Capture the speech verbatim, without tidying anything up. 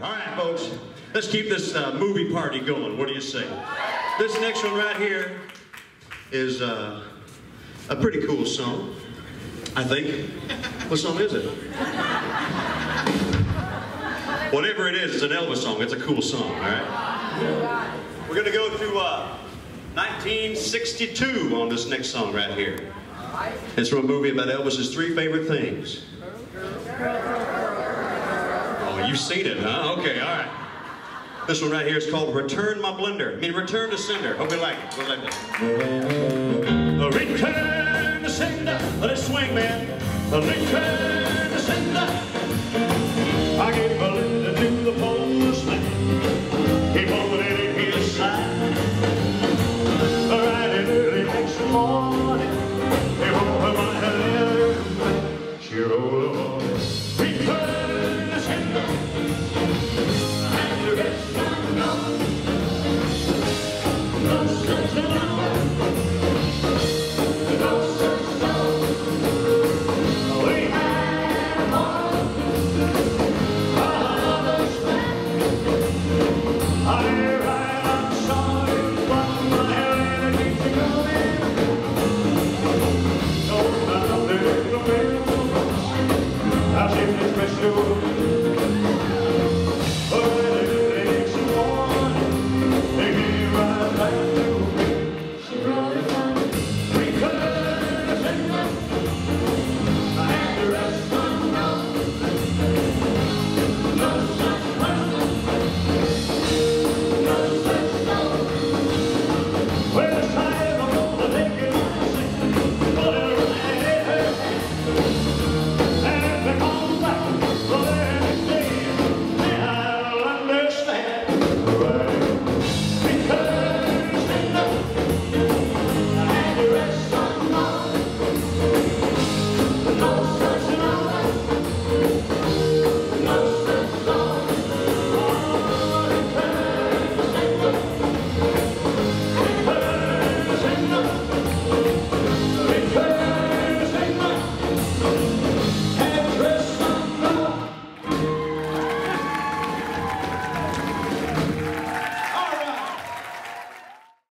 All right, folks, let's keep this uh, movie party going. What do you say? This next one right here is uh, a pretty cool song, I think. What song is it? Whatever it is, it's an Elvis song. It's a cool song, all right? We're going to go to uh, nineteen sixty-two on this next song right here. It's from a movie about Elvis's three favorite things. Oh, you've seen it, huh? Okay, all right. This one right here is called Return My Blender. I mean, Return to Sender. Hope you like it. Goes like this. Return to sender. Let's swing, man. Return